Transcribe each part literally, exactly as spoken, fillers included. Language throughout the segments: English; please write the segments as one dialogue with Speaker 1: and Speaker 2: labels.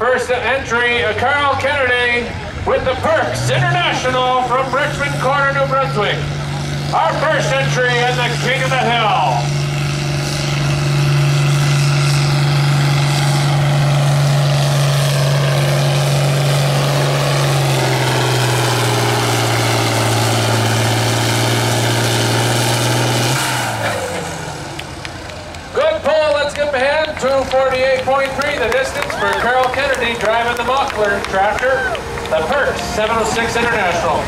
Speaker 1: First entry, uh, Carl Kennedy with the Perks International from Richmond Corner, New Brunswick. Our first entry and the King of the Hill. two forty-eight point three, the distance for Carl Kennedy driving the Mockler tractor, the Perks seven oh six International.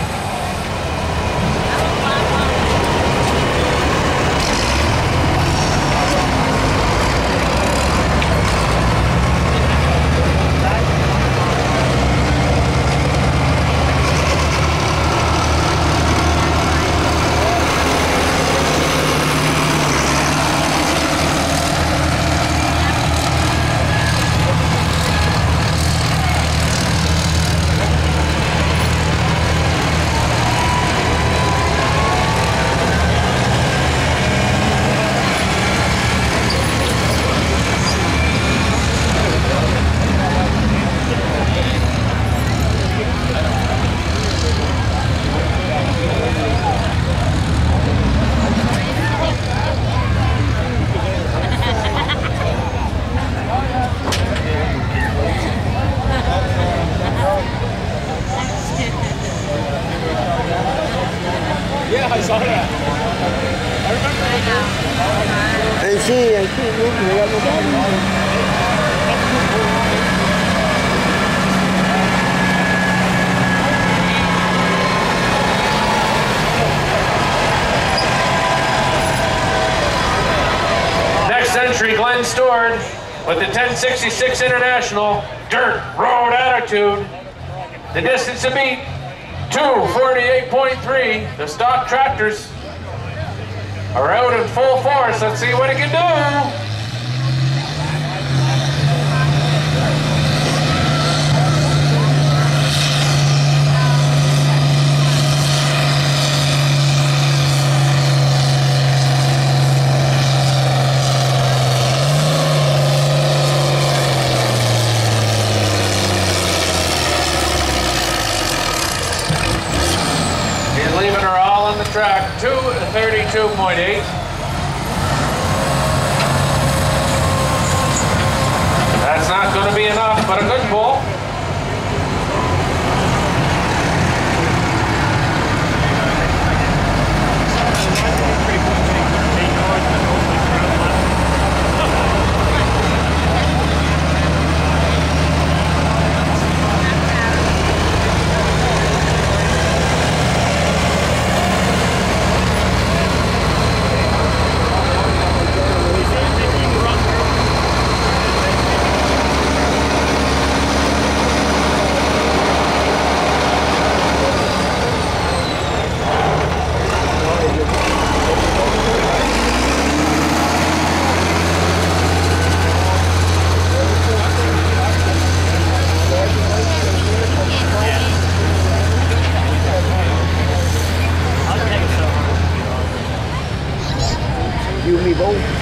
Speaker 2: Yeah, I saw that. I remember.
Speaker 3: I see, I see.
Speaker 1: Next entry, Glenn Stewart with the ten sixty-six International Dirt Road Attitude. The distance to beat, two forty-eight point three. The stock tractors are out in full force. Let's see what it can do. Track two thirty-two point eight. That's not going to be enough, but a good pull.
Speaker 3: You and me both.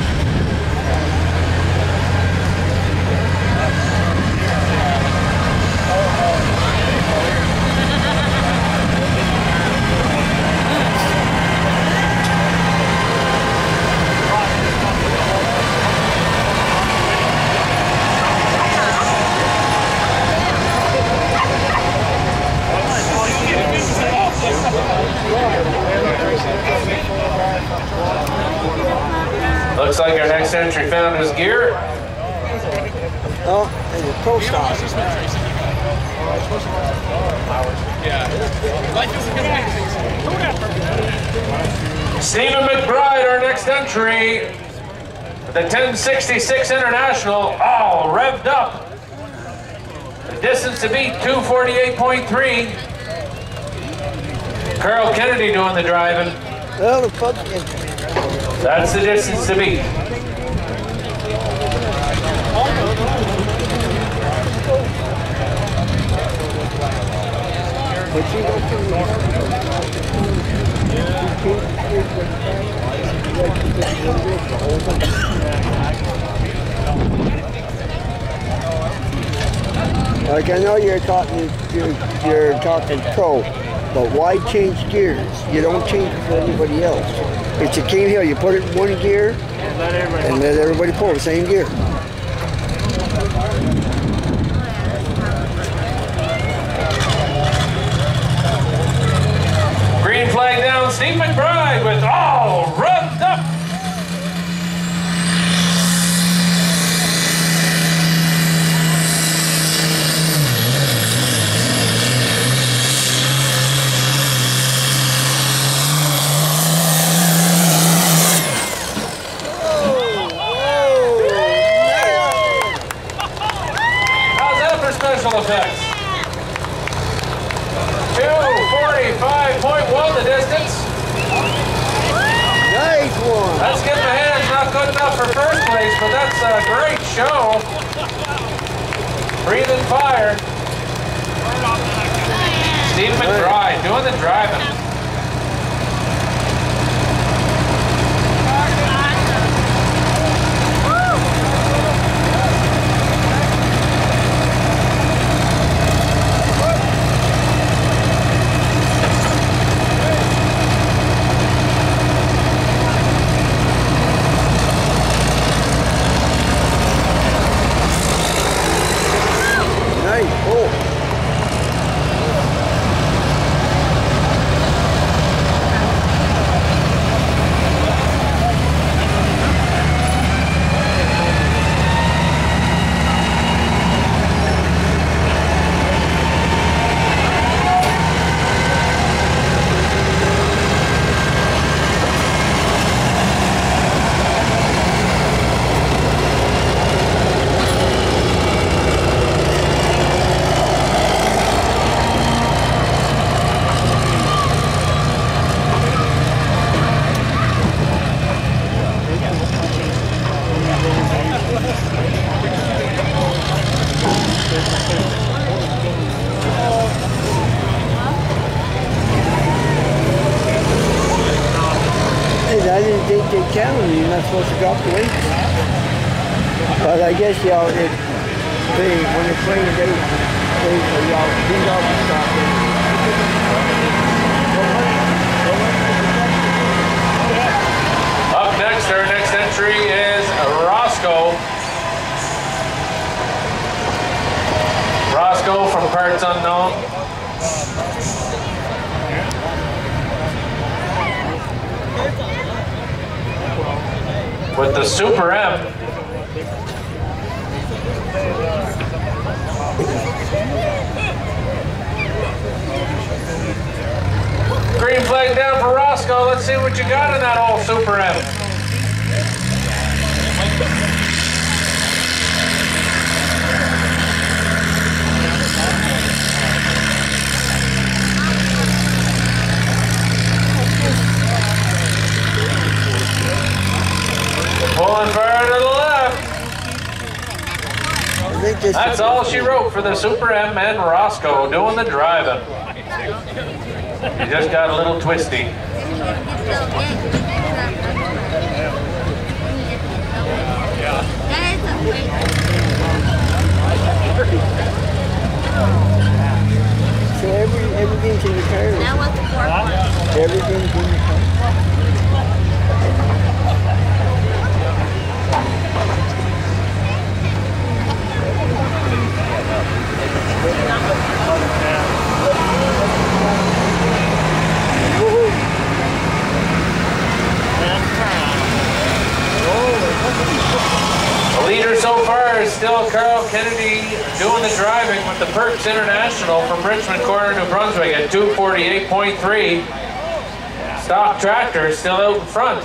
Speaker 1: Looks like our next entry found his gear.
Speaker 3: Oh, and the Pro Star.
Speaker 1: Stephen McBride, our next entry. The ten sixty-six International, all revved up. The distance to beat, two forty-eight point three. Carl Kennedy doing the driving.
Speaker 3: Well, the pub is...
Speaker 1: That's the distance to beat.
Speaker 3: Like I know you're talking, you're, you're talking pro, but why change gears? You don't change it for anybody else. It's a King Hill. You put it in one gear and let everybody pull the same gear.
Speaker 1: Green flag down, Steve McBride with all revved up. Special effects. two forty-five point one the distance.
Speaker 3: Nice one.
Speaker 1: That's getting the hands not good enough for first place, but that's a great show. Breathing fire. Steve McBride doing the driving.
Speaker 3: I didn't think they counted. You're not supposed to drop the weight. But I guess y'all, it, they, when they're playing, they, they, y'all beat up and stop it.
Speaker 1: Up next, our next entry is Roscoe. Roscoe from Parts Unknown. With the Super M. Green flag down for Roscoe. Let's see what you got in that old Super M. Pulling far to the left. That's all she wrote for the Super M and Roscoe doing the driving. He just got a little twisty.
Speaker 3: So every, everything's in the car.
Speaker 4: That was the fourth one.
Speaker 3: Everything's in the car.
Speaker 1: The leader so far is still Carl Kennedy doing the driving with the Perks International from Richmond Corner, New Brunswick at two forty-eight point three. Stock Tractor is still out in front.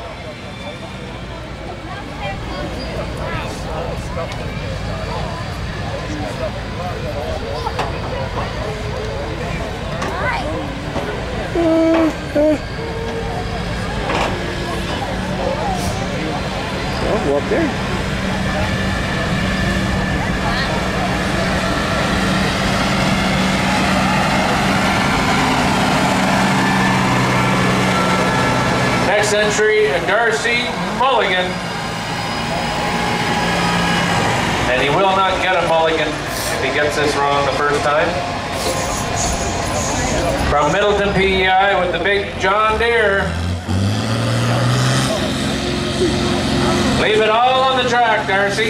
Speaker 3: Oh, go up there.
Speaker 1: Next entry, Darcy Mulligan. And he will not get a mulligan. if he gets this wrong the first time. From Middleton P E I with the big John Deere. Leave it all on the track, Darcy.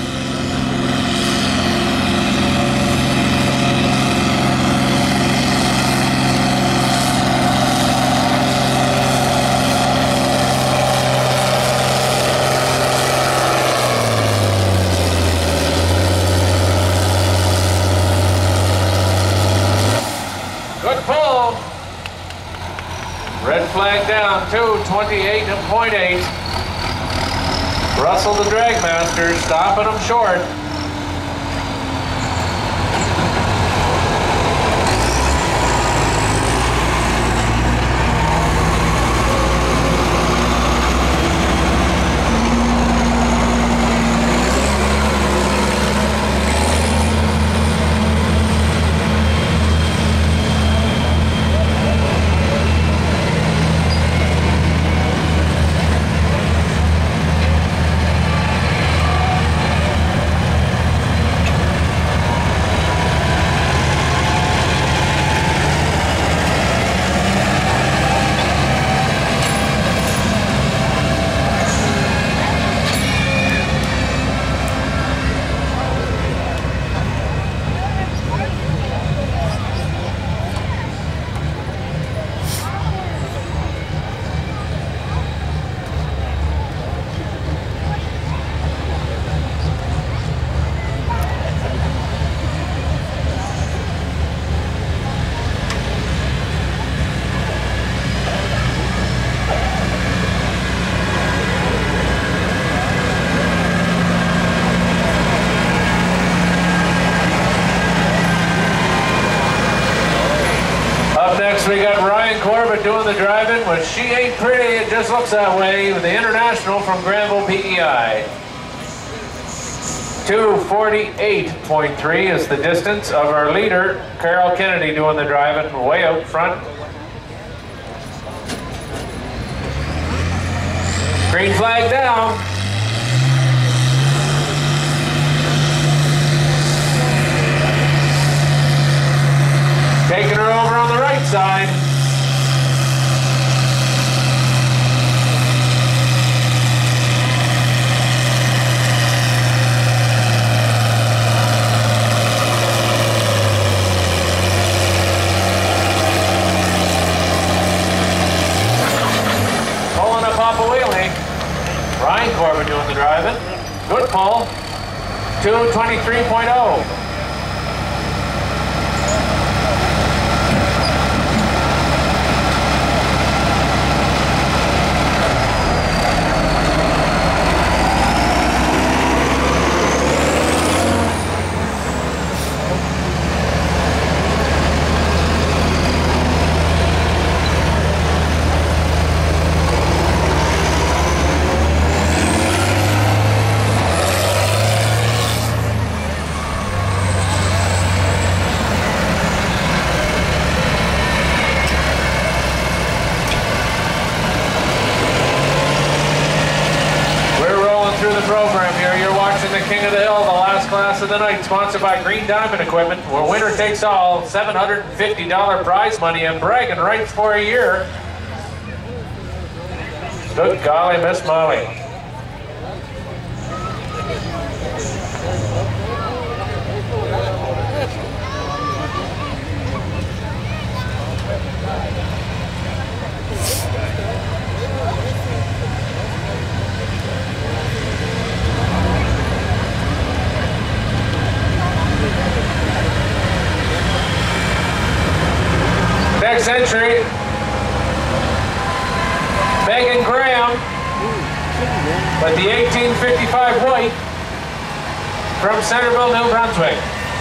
Speaker 1: Good pull. Red flag down, two twenty-eight point eight. Russell the Dragmaster stopping them short. We got Ryan Corbett doing the driving with She Ain't Pretty, It Just Looks That Way, with the International from Granville P E I. two forty-eight point three is the distance of our leader, Carol Kennedy, doing the driving way out front. Green flag down. Taking her over on the right side. Pulling up off a wheelie. Ryan Corbett doing the driving. Good pull. two twenty-three point oh. Program here. You're watching the King of the Hill, the last class of the night, sponsored by Green Diamond Equipment, where winner takes all, seven hundred fifty dollar prize money and bragging rights for a year. Good golly, Miss Molly. Next entry, Megan Graham, with the eighteen fifty-five white from Centerville, New Brunswick.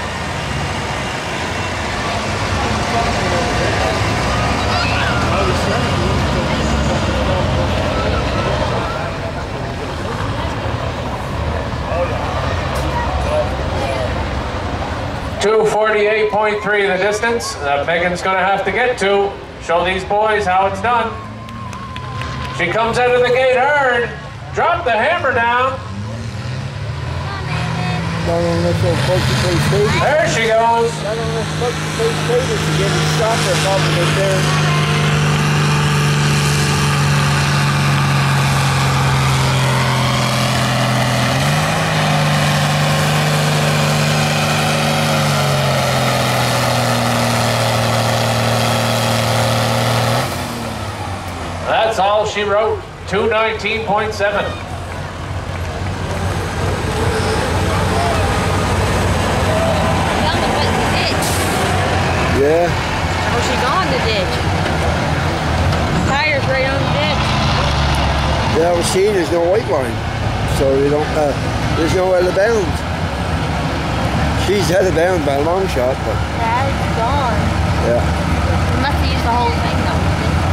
Speaker 1: two forty-eight point three the distance that Megan's going to have to get to. Show these boys how it's done. She comes out of the gate hard. Drop the hammer down.
Speaker 3: Not unless those folks who play Vegas.
Speaker 1: There she goes.
Speaker 3: Not unless folks who play Vegas to get in soccer problem right there.
Speaker 1: That's all she wrote. two nineteen point seven.
Speaker 3: Yeah.
Speaker 4: Oh, she's on the ditch. Tire's right on the ditch.
Speaker 3: Yeah, we see there's no white line. So we don't, uh, there's no out of bounds. She's out of bounds by a long shot, but.
Speaker 4: Yeah, it's gone.
Speaker 3: Yeah.
Speaker 4: We must have used the whole thing though.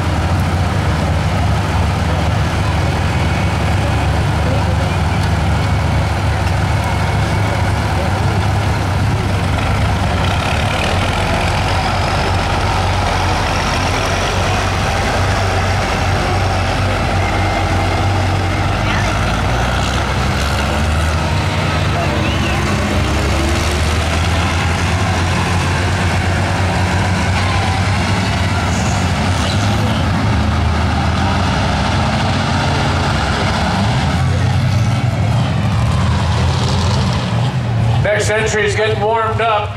Speaker 1: Next entry's getting warmed up.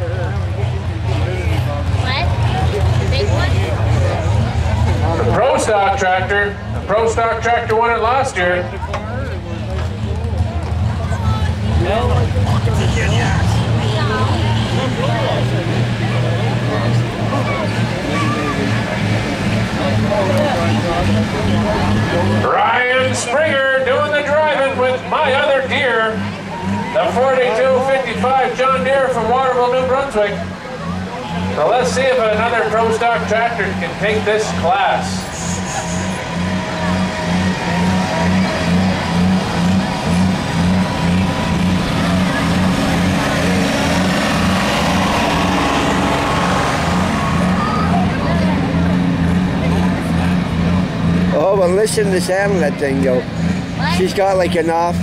Speaker 4: What? The big one?
Speaker 1: The Pro Stock tractor. The Pro Stock tractor won it last year. Ryan Springer doing the driving with My Other Deer. The forty-two fifty-five John Deere from Waterville, New Brunswick. So let's see if another Pro Stock tractor can take this class.
Speaker 3: Oh, but listen to the sound of that thing, yo. She's got like an off.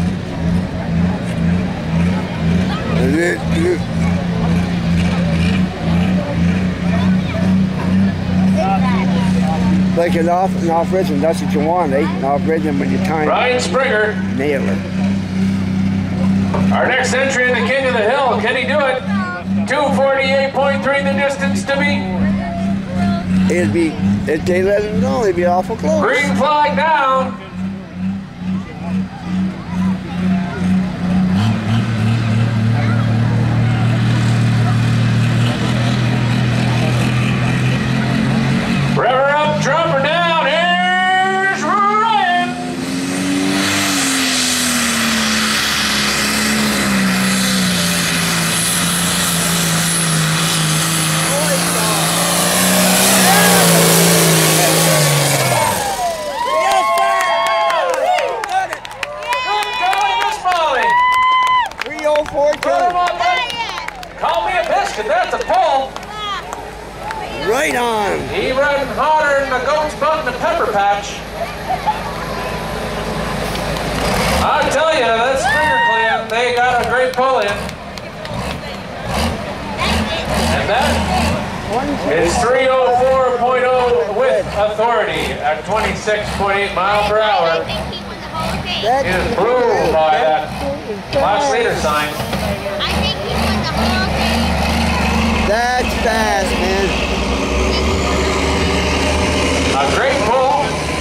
Speaker 3: Like an off, an off rhythm, that's what you want, eh? An off rhythm when you time.
Speaker 1: Ryan Springer.
Speaker 3: Nail it.
Speaker 1: Our next entry in the King of the Hill. Can he do it? two forty-eight point three the distance to beat.
Speaker 3: It'd be, if they let him know, it'd be awful close.
Speaker 1: Green flag down. Rev her up, drop her down. Here's Ryan.
Speaker 3: three oh four two.
Speaker 1: Call me a biscuit, that's a pull.
Speaker 3: Right on.
Speaker 1: He ran harder than the goat's butt in the pepper patch. I tell you, that Springer clan, they got a great pull in. And that is three oh four point oh with authority at twenty-six point eight mile per hour. He is blue by that last leader sign.
Speaker 4: I think he won the whole thing.
Speaker 3: That's fast, man.
Speaker 1: A great pull.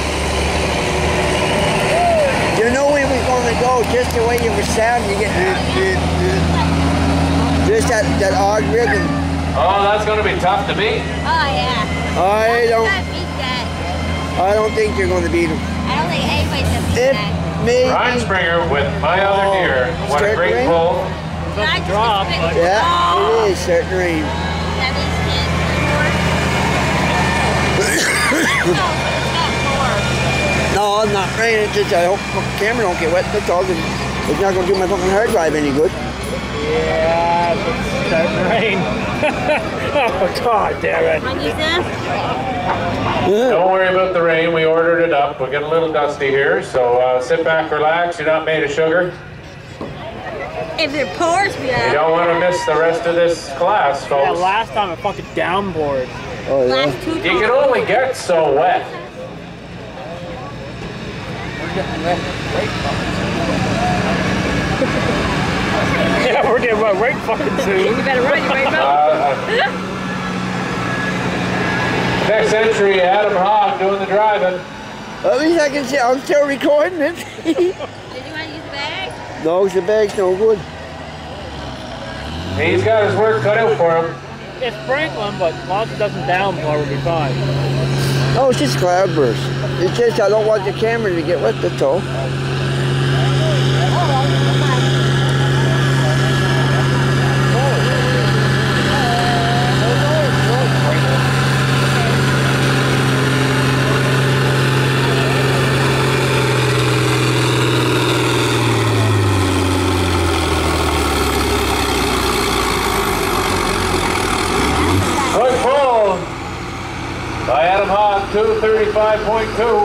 Speaker 3: You know we was going to go just the way you were sounding. You get just that, that odd rhythm.
Speaker 1: Oh, that's going to be tough to beat.
Speaker 4: Oh yeah.
Speaker 3: I don't,
Speaker 4: I beat that.
Speaker 3: I don't think you're going to beat him.
Speaker 4: I don't think anybody's gonna beat
Speaker 3: If
Speaker 4: that.
Speaker 3: maybe.
Speaker 1: Ryan Springer with My Other Deer. What a
Speaker 3: Start
Speaker 1: great
Speaker 3: rain?
Speaker 1: pull.
Speaker 4: I just
Speaker 2: drop,
Speaker 4: picked
Speaker 2: but-
Speaker 4: it
Speaker 3: Yeah,
Speaker 4: up.
Speaker 3: it is starting to rain.
Speaker 4: That is it. No, it's not four.
Speaker 3: No, I'm not raining. It's just I hope the camera don't get wet. That's all. It's not going to do my fucking hard drive any good.
Speaker 2: Yeah, it's starting to rain. Oh, God damn it.
Speaker 4: Want to use this?
Speaker 1: Don't worry about the rain. We ordered it up. We'll get a little dusty here. So uh, sit back, relax. You're not made of sugar.
Speaker 4: If it pours, we
Speaker 1: You
Speaker 4: have.
Speaker 1: don't want to miss the rest of this class,
Speaker 2: Yeah,
Speaker 1: folks.
Speaker 2: last time it fucking downpoured.
Speaker 3: Oh, yeah.
Speaker 4: Last two
Speaker 1: You can
Speaker 4: times.
Speaker 1: only get so wet.
Speaker 2: Yeah, we're getting wet right fucking soon.
Speaker 4: You better run, you right now.
Speaker 1: Uh, next entry, Adam Hogg doing the driving.
Speaker 3: At least I can see. I'm still recording it.
Speaker 4: Did you want to use the bag?
Speaker 3: No, the bag's no good.
Speaker 1: He's got his work cut out for him.
Speaker 2: It's Franklin, but as long as it doesn't downpour, we'll be fine.
Speaker 3: No, it's just cloudburst. It's just I don't want the camera to get wet, that's all.
Speaker 1: Good pull by Adam Hogg, two thirty-five point two.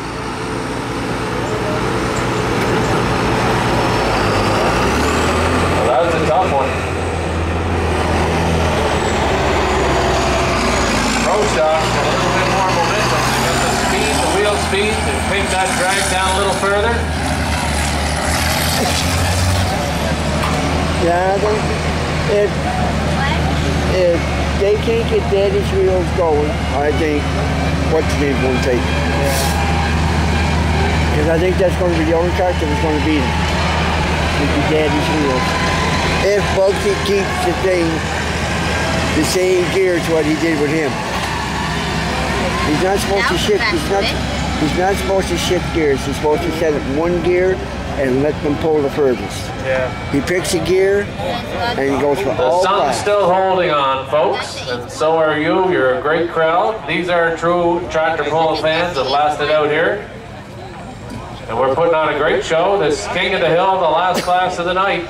Speaker 1: Well, that's a tough one. Pro Stock, a little bit more momentum. Got the speed, the wheel speed to take that drag down a little further.
Speaker 3: Yeah, I think if, if they can't get Daddy's wheels going, I think what's the name going to take? Because I think that's going to be the only tractor that's going to beat him. Would be Daddy's wheels. If Bugsy keeps the thing the same gear as what he did with him. He's not supposed to
Speaker 4: That was
Speaker 3: shift. He's not.
Speaker 4: effective.
Speaker 3: He's not supposed to shift gears. He's supposed to set it in one gear and let them pull the furthest.
Speaker 1: Yeah.
Speaker 3: He picks a gear and he goes for
Speaker 1: The
Speaker 3: all
Speaker 1: sun's
Speaker 3: black.
Speaker 1: still holding on, folks, and so are you. You're a great crowd. These are true tractor pull fans that lasted out here. And we're putting on a great show. This King of the Hill, the last class of the night.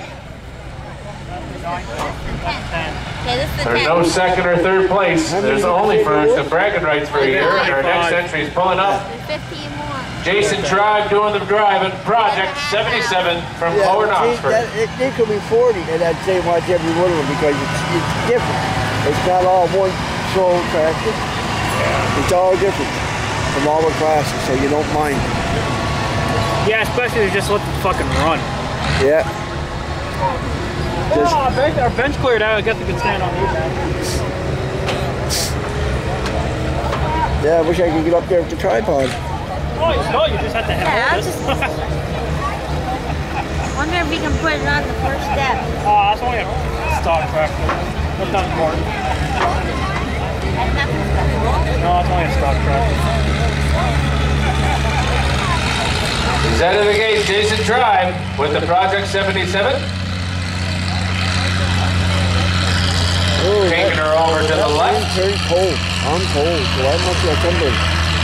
Speaker 4: Okay, this is the
Speaker 1: There's
Speaker 4: ten.
Speaker 1: no second or third place. There's only first and bragging rights for a year. And our next entry is pulling up.
Speaker 4: There's fifteen more.
Speaker 1: Jason Tribe doing the driving. Project seventy-seven from
Speaker 3: Yeah,
Speaker 1: Lower
Speaker 3: see,
Speaker 1: Knoxford.
Speaker 3: that, it, it could be forty, and I'd say watch every one of them because it's, it's different. It's not all one slow tractor. It's all different from all the classes, so you don't mind.
Speaker 2: Yeah, especially if you just let them fucking run.
Speaker 3: Yeah.
Speaker 2: Oh, our bench, our bench cleared out. I guess we can stand on these.
Speaker 3: Yeah, I wish I could get up there with the tripod.
Speaker 2: Oh, no, you just have to
Speaker 4: Yeah,
Speaker 2: have
Speaker 4: I'll
Speaker 2: this.
Speaker 4: just- Wonder if we can put it on the first step.
Speaker 2: Oh, that's only a stock tractor. That's not important.
Speaker 4: That's not the step.
Speaker 2: No, it's only a stock tractor.
Speaker 1: He's out of the gate, Jason Tribe with the Project seventy-seven.
Speaker 3: Oh,
Speaker 1: Taking her over to the
Speaker 3: that
Speaker 1: left.
Speaker 3: wind turned cold. I'm cold, so I must have something.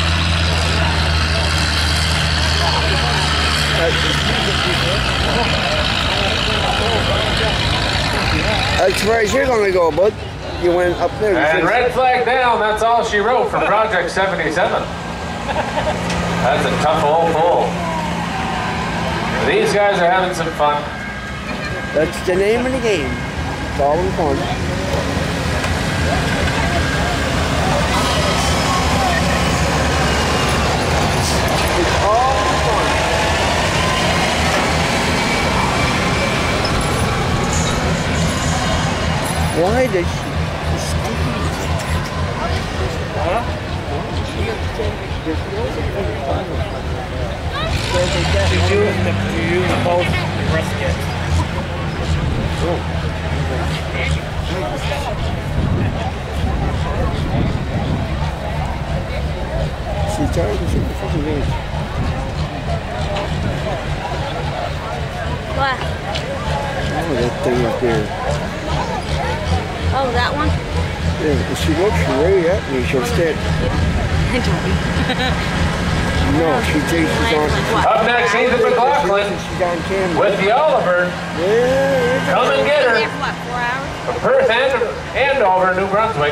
Speaker 3: As far as you're gonna go, bud, you went up there. You
Speaker 1: And
Speaker 3: should've-
Speaker 1: red flag down, that's all she wrote for Project seventy-seven. That's a tough old pull. These guys are having some fun.
Speaker 3: That's the name of the game. It's all in fun. It's all in fun. Why did she?
Speaker 2: You use the, you use both rest kits.
Speaker 3: She's tired of the fucking game.
Speaker 4: What?
Speaker 3: Oh, that thing up there.
Speaker 4: Oh, that one?
Speaker 3: Yeah, if she looks way at me, she'll stand. No, she thinks she's on.
Speaker 1: Up next, Ethan McLaughlin
Speaker 3: She's on camera.
Speaker 1: with the Oliver.
Speaker 3: Yeah,
Speaker 1: Come and get
Speaker 4: There
Speaker 1: her
Speaker 4: for what, four hours?
Speaker 1: from Perth and Andover, New Brunswick.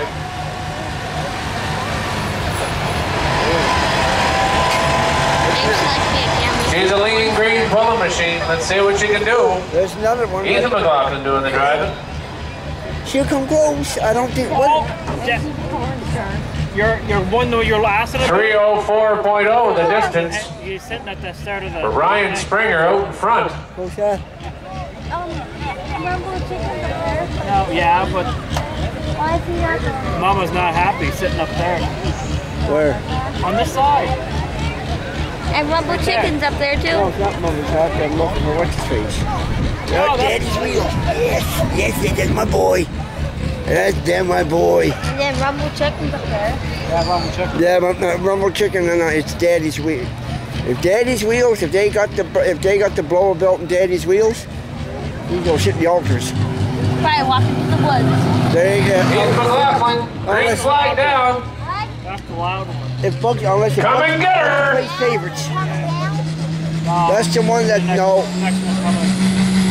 Speaker 4: Maybe she likes to be a camera.
Speaker 1: She's a lean green pulling machine. Let's see what she can do.
Speaker 3: There's another one.
Speaker 1: Ethan McLaughlin doing the driving.
Speaker 3: She'll come close. I don't think.
Speaker 2: Oh,
Speaker 3: What?
Speaker 2: yeah. You're you're one though. You're last in it.
Speaker 1: three oh four point oh the distance.
Speaker 2: He's sitting at the start of the.
Speaker 1: For Ryan Springer out in front.
Speaker 3: What's that?
Speaker 4: Um, rumble chicken up there.
Speaker 2: No, yeah, but
Speaker 4: Why is he not there?
Speaker 2: Mama's not happy sitting up there
Speaker 3: Where?
Speaker 2: on this side.
Speaker 4: And rumble chicken's up there
Speaker 3: No,
Speaker 4: too.
Speaker 3: it's not Mama's house. I'm looking for what's his face.
Speaker 2: Oh,
Speaker 3: That's Daddy's wheel. Yes, yes, that's my boy. That's damn my boy.
Speaker 4: And then rumble chicken's up there.
Speaker 2: Yeah, Mama chicken.
Speaker 3: Yeah, but uh, Rumble Chicken, no, no, it's Daddy's wheel. If Daddy's wheels, if they got the if they got the blower belt and Daddy's wheels, you go sit in the altars.
Speaker 4: Probably walking through the woods.
Speaker 3: There you
Speaker 1: Ethan
Speaker 3: go.
Speaker 1: McLaughlin, green
Speaker 3: listen.
Speaker 1: flag down.
Speaker 4: What?
Speaker 2: That's the loud one.
Speaker 3: If Bugs, unless you
Speaker 1: Come and get her.
Speaker 3: play favorites,
Speaker 4: Come down.
Speaker 2: No,
Speaker 3: that's the one that
Speaker 2: next,
Speaker 3: no.
Speaker 2: Next one coming.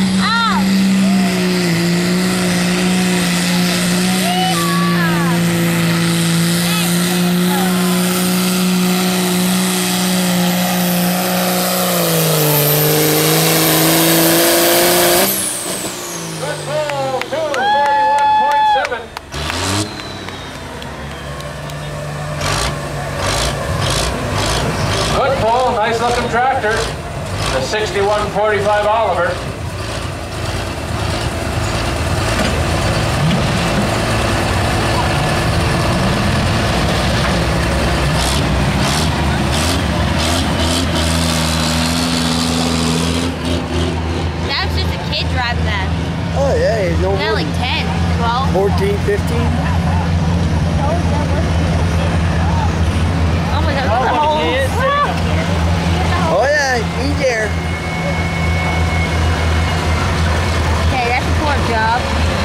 Speaker 1: Good pull, two forty-one point seven. Good pull, nice looking tractor. The sixty-one forty-five Oliver.
Speaker 4: That was just a kid driving that.
Speaker 3: Oh yeah, he's no
Speaker 4: They're
Speaker 3: more
Speaker 4: like
Speaker 3: than
Speaker 4: ten, twelve.
Speaker 3: fourteen, fifteen.
Speaker 4: Oh my god, look at the
Speaker 2: Oh,
Speaker 4: hole.
Speaker 2: he is sitting up there.
Speaker 3: Oh yeah, he's there.
Speaker 4: Okay, that's a poor job.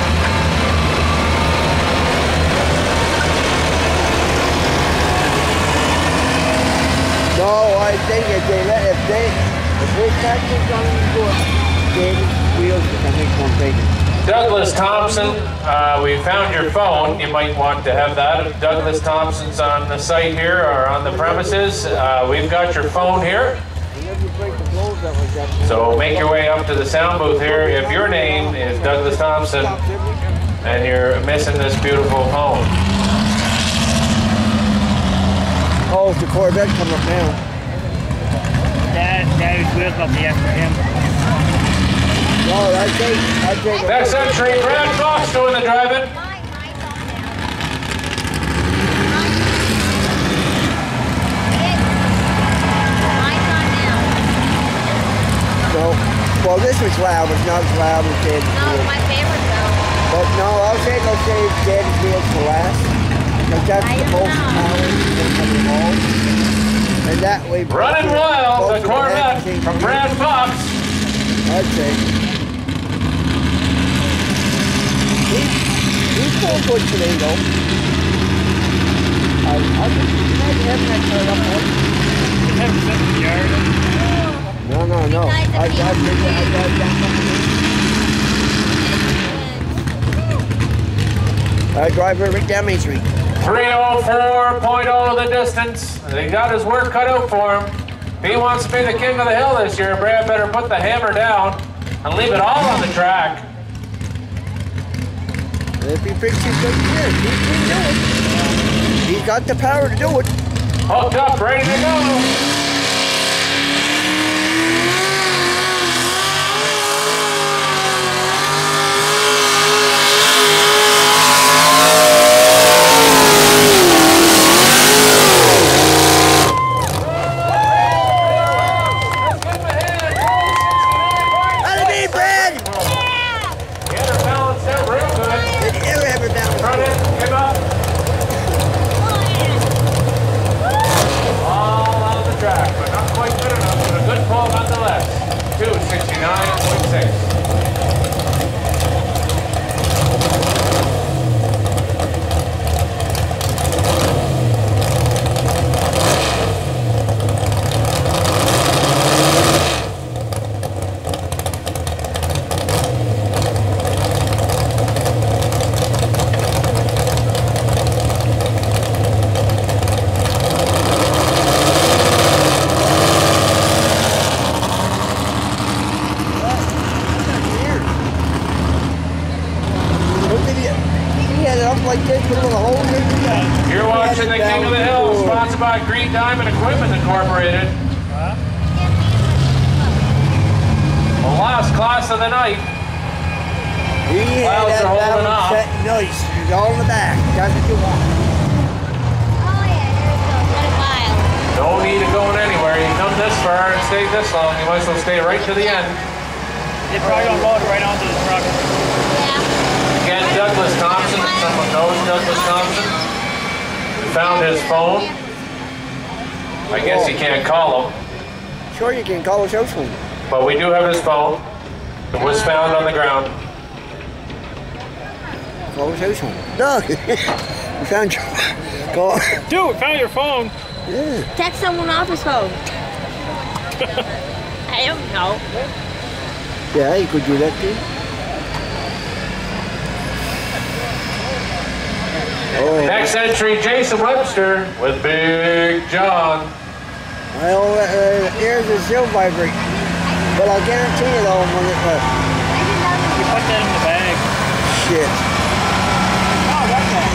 Speaker 3: No, I think if they let if they if this tractor's gonna do it, Daddy's wheels are gonna make one bigger.
Speaker 1: Douglas Thompson, uh, we found your phone. You might want to have that. If Douglas Thompson's on the site here or on the premises, uh, we've got your phone here.
Speaker 3: Whenever you break the blows out like that.
Speaker 1: So make your way up to the sound booth here. If your name is Douglas Thompson and you're missing this beautiful phone.
Speaker 3: Oh, it's the Corvette coming up now.
Speaker 2: Dad, Daddy's wheels must be after him.
Speaker 3: No, I think I think
Speaker 1: Next entry, Brad Fox doing the driving.
Speaker 4: Mine, mine's on now. Mine's on now.
Speaker 3: no. Well, this was loud. It's not as loud as Daddy's
Speaker 4: No,
Speaker 3: wheels.
Speaker 4: my favorite though.
Speaker 3: But no, I'll say I'll save Daddy's wheels for last. Because that's
Speaker 4: I
Speaker 3: the
Speaker 4: don't
Speaker 3: most
Speaker 4: know.
Speaker 3: power you can have involved. And that way,
Speaker 1: Running
Speaker 3: both
Speaker 1: wild,
Speaker 3: of
Speaker 1: the
Speaker 3: them have
Speaker 1: Corvette
Speaker 3: the same
Speaker 1: from
Speaker 3: gear.
Speaker 1: Brad Fox.
Speaker 3: I'd say. He, he's full good today, though. I, I just imagine having that car up there.
Speaker 2: He's never sitting in the yard.
Speaker 3: No, no, no.
Speaker 4: Nice
Speaker 3: I, I, I,
Speaker 4: of you.
Speaker 3: I, I, I drive her right down Main Street.
Speaker 1: three oh four point oh the distance. He got his work cut out for him. If he wants to be the king of the hill this year, Brad better put the hammer down and leave it all on the track.
Speaker 3: If he picks his good gear, he can do it. He's got the power to do it.
Speaker 1: Hooked up, ready to go.
Speaker 3: How'd it be, Brad?
Speaker 1: Get her balanced out real good.
Speaker 3: Did you ever have it down?
Speaker 1: Front end, give up. All on the track.
Speaker 3: up like this, put a little hole in it.
Speaker 1: You're watching the King of the Hill, sponsored by Green Diamond Equipment Incorporated. The last class of the night.
Speaker 3: He had
Speaker 1: Clouds
Speaker 3: that
Speaker 1: are holding
Speaker 3: balance
Speaker 1: off.
Speaker 3: set nice. It's all in the back. That's what you want.
Speaker 4: Oh yeah, there it goes. Let it wild.
Speaker 1: No need of going anywhere. You come this far and stay this long, you might as well stay right to the end.
Speaker 2: They probably don't load it right onto the truck.
Speaker 4: Yeah.
Speaker 1: Again, Douglas Thompson. Someone knows Douglas Thompson. We found his phone. I guess you can't call him,
Speaker 3: Sure, you can call his house phone.
Speaker 1: but we do have his phone. It was found on the ground.
Speaker 3: Call his house phone. Doug, we found your call.
Speaker 2: Dude, found your phone.
Speaker 3: Yeah.
Speaker 4: Text someone off his phone. I don't know.
Speaker 3: Yeah, you could do that too. Oh,
Speaker 1: Next entry, Jason Webster with Big John.
Speaker 3: well, uh, here's a still vibrate. But I'll guarantee you though, when it, uh,
Speaker 2: You put that in the bag.
Speaker 3: shit.
Speaker 2: Oh, that bag.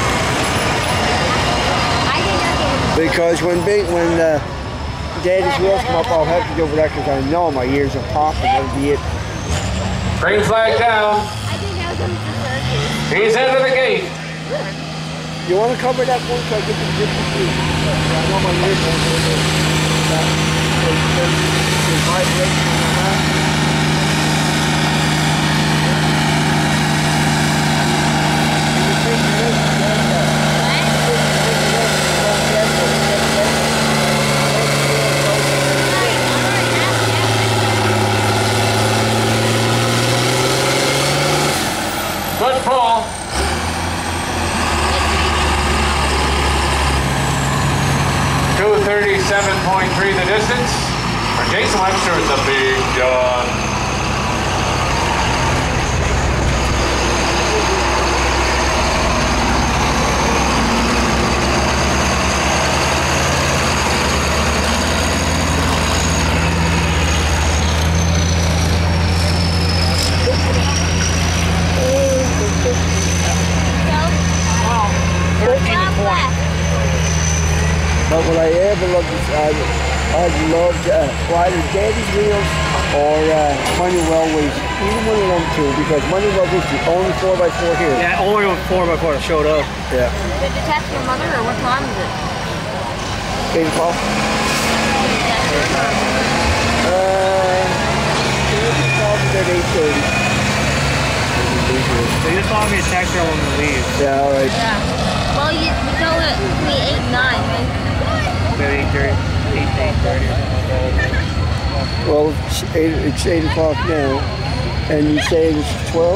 Speaker 4: I think I can.
Speaker 3: Because when big, when uh, Daddy's wheels come up, I'll have to go over there because I know my ears are popping. That'll be it.
Speaker 1: Green flag down.
Speaker 4: I think I can just
Speaker 1: He's into the gate.
Speaker 3: You want to cover that one so I get the fifty feet? I know my ears are that. It's vibrating on that.
Speaker 1: Good pull. two thirty-seven point three the distance. For Jason Webster is the Big John.
Speaker 3: But would I ever love to, I'd, I'd love to uh, either Daddy's Wheels or uh, Moneywell Ways. Either one of them two, because Moneywell was the only four by four here.
Speaker 2: Yeah, only with four by four showed up.
Speaker 3: Yeah.
Speaker 4: Did you text your mother or what time is it?
Speaker 3: Eight o'clock?
Speaker 4: Did you text her?
Speaker 3: Uh, eight o'clock at eight thirty.
Speaker 2: They just wanted me to text her when we leave.
Speaker 3: Yeah, all right.
Speaker 4: Yeah. Well, you, you told it to me eight, nine, right?
Speaker 2: About eight thirty, eight to eight thirty or something.
Speaker 3: Well, it's eight, it's eight o'clock now, and you say it's twelve?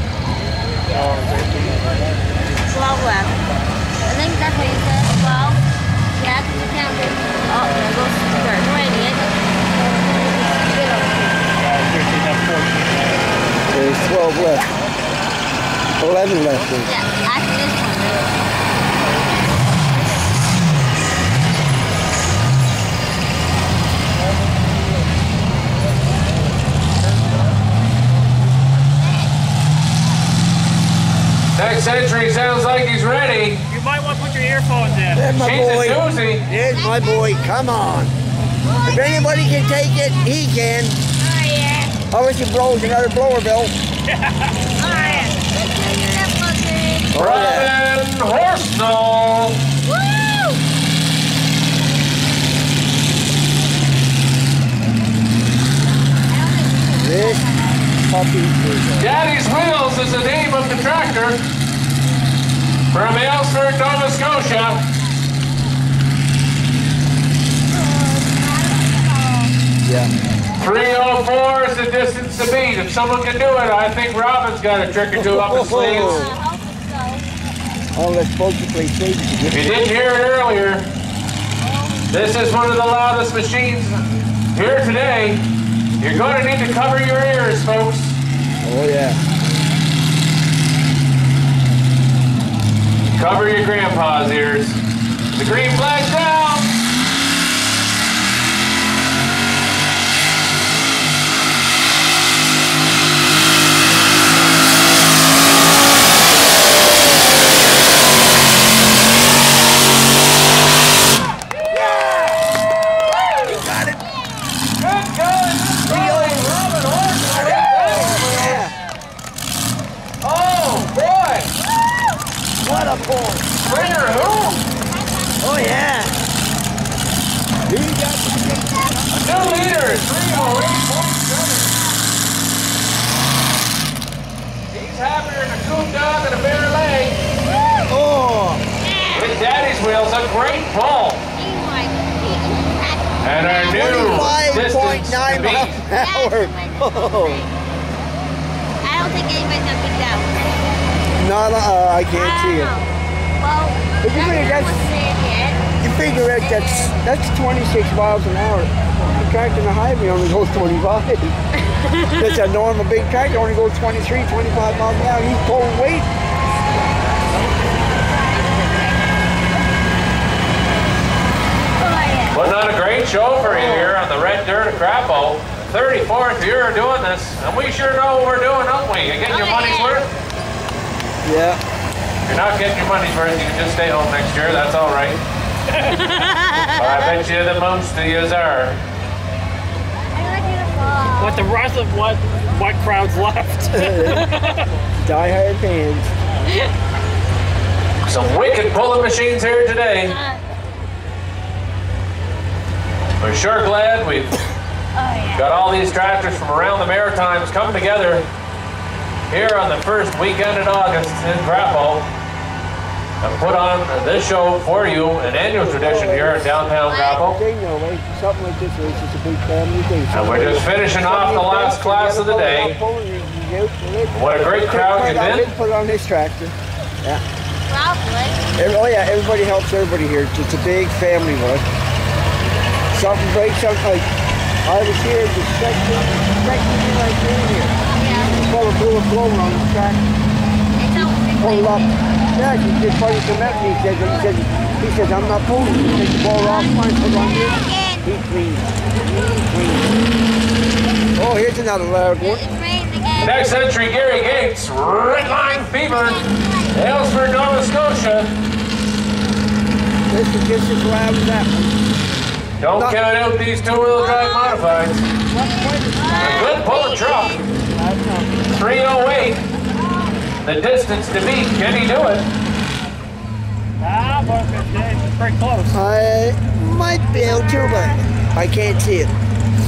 Speaker 4: twelve left. I think that's what you said, twelve. Yeah, because you can't do. Oh, there goes the skirt. Wait, it.
Speaker 2: Yeah, thirteen, that's fourteen.
Speaker 3: There's twelve left. eleven left. Then.
Speaker 4: Yeah, after this one, really.
Speaker 1: Next entry sounds like he's ready.
Speaker 2: You might want to put your earphones in.
Speaker 3: There's my
Speaker 1: She's a
Speaker 3: boy.
Speaker 1: doozy.
Speaker 3: There's my boy. Come on. If anybody can take it, he can.
Speaker 4: Oh, yeah.
Speaker 3: Unless he blows another blower bill.
Speaker 4: Oh, yeah. Let's take it up, Buzzard.
Speaker 3: Oh, yeah.
Speaker 1: Brian Horsnell.
Speaker 4: Woo!
Speaker 3: This puppy is
Speaker 1: Daddy's Wheels is the name of the tractor from Aylesford, Nova Scotia.
Speaker 3: yeah.
Speaker 1: three oh four is the distance to beat. If someone can do it, I think Robin's got a trick or two up his sleeves.
Speaker 3: Oh, let's supposed to play safe.
Speaker 1: If you didn't hear it earlier, this is one of the loudest machines here today. You're going to need to cover your ears, folks.
Speaker 3: Oh yeah.
Speaker 1: Cover your grandpa's ears. The green flag's down.
Speaker 3: what a pull.
Speaker 1: Springer who?
Speaker 3: Oh, yeah. He got
Speaker 1: New leader, three oh eight point seven. He's happier than a coon dog and a bare leg.
Speaker 3: Oh.
Speaker 1: With Daddy's wheels, a great pull. And our new
Speaker 3: twenty-five point
Speaker 1: distance to
Speaker 3: nine miles
Speaker 1: beat.
Speaker 3: an hour. Oh.
Speaker 4: I don't think anybody's gonna beat that one.
Speaker 3: Not, uh, I can't see it.
Speaker 4: Well,
Speaker 3: But you figure
Speaker 4: that
Speaker 3: that's-
Speaker 4: was saying it.
Speaker 3: You figure it, that's that's twenty-six miles an hour. The tractor in the highway only goes twenty-five. That's a normal big tractor only goes twenty-three, twenty-five miles an hour. He's pulling weight.
Speaker 1: Putting on a great show for you here on the red dirt of Crapo. thirty-fourth year doing this, and we sure know what we're doing, don't we? You getting your
Speaker 4: Oh,
Speaker 1: money's
Speaker 4: yeah.
Speaker 1: worth?
Speaker 3: Yeah.
Speaker 1: If you're not getting your money's worth, you can just stay home next year, that's all right. I bet you the most of yous are.
Speaker 2: What the rest of what what crowd's left?
Speaker 3: Die hard fans.
Speaker 1: Some wicked pulling machines here today. We're sure glad we've got all these tractors from around the Maritimes come together here on the first weekend in August in Crapo and put on this show for you, an annual tradition here in downtown Crapo.
Speaker 3: Thing, though, right? Something like this is just a big family thing.
Speaker 1: And we're just finishing off the last class of the day. What a great crowd you've been.
Speaker 3: Put it on this tractor. Yeah.
Speaker 4: Probably.
Speaker 3: Every- Oh yeah, everybody helps everybody here. It's a big family work. Something breaks, something like I was here, the section, section right there here.
Speaker 4: Yeah.
Speaker 3: Pull a blue blower on the tractor.
Speaker 4: It's always
Speaker 3: Pull it up. Yeah, he just buddy come up and he says, he says, he says, I'm not pulling. He takes the blower off, fine, put it on here. He cleans. He cleans. Oh, here's another loud one.
Speaker 4: It's raining again.
Speaker 1: Next entry, Gary Gates, Red Line Fever, Aylesford, Nova Scotia.
Speaker 3: This is just as loud as that one.
Speaker 1: Don't
Speaker 3: Not-
Speaker 1: count out these two-wheel drive modifieds. A good pulling truck. three oh eight. The distance to beat. Can he do it?
Speaker 2: Ah, but it's, it's pretty close.
Speaker 3: I might be able to, but I can't see it.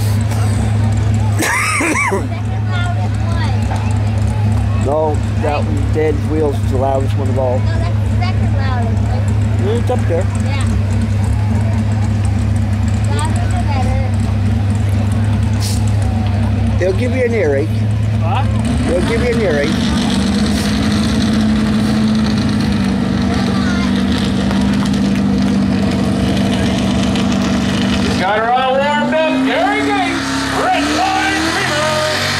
Speaker 3: No, that one, Dad's wheels is the loudest one of all.
Speaker 4: No, that's the second loudest.
Speaker 3: It's up there.
Speaker 4: Yeah. Louder the better.
Speaker 3: They'll give you an earache.
Speaker 2: Huh?
Speaker 3: They'll give you an earache.
Speaker 1: He's got her all warmed up. Gary Gates, Red Line Fever.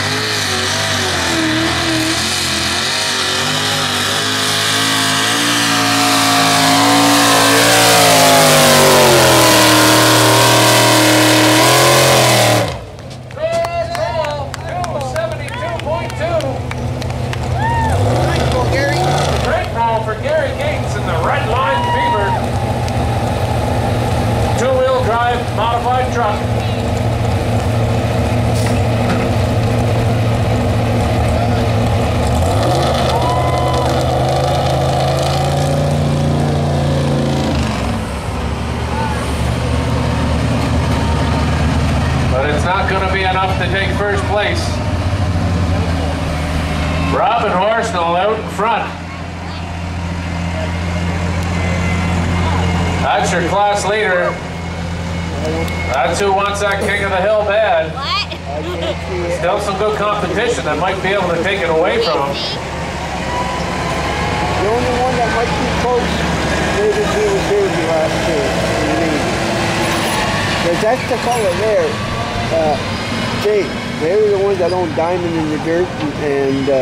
Speaker 1: Good roll, two seventy-two point two.
Speaker 3: Nice ball, Gary.
Speaker 1: Great roll for Gary Gates in the Red Line Fever. Two-wheel drive modified truck. But it's not going to be enough to take first place. Robin Horsnell out in front. That's your class leader. That's who wants that King of the Hill bad.
Speaker 4: What?
Speaker 3: I can't see it.
Speaker 1: Still some good competition that might be able to take it away from him.
Speaker 3: The only one that might be close, maybe he was Daisy last year. Because that's the color there. Uh, see, they were the ones that own Diamond in the Dirt and, and uh,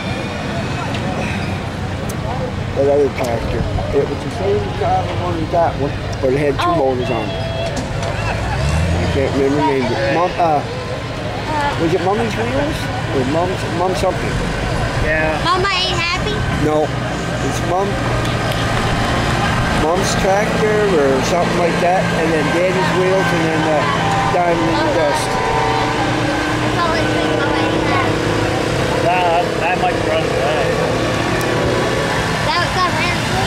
Speaker 3: that other tractor. It was the same kind of one as that one, but it had two
Speaker 4: Oh.
Speaker 3: motors on it. I can't remember the name. But Mom, uh, was it Mummy's Wheels? Or Mom's, Mom something?
Speaker 2: Yeah.
Speaker 4: Mama ain't happy?
Speaker 3: No, it's Mom, Mom's Tractor or something like that, and then Daddy's Wheels, and then uh, Diamond in the Dust.
Speaker 4: That's all I think Mama ain't happy.
Speaker 2: That, that might run away.
Speaker 4: That, that ran through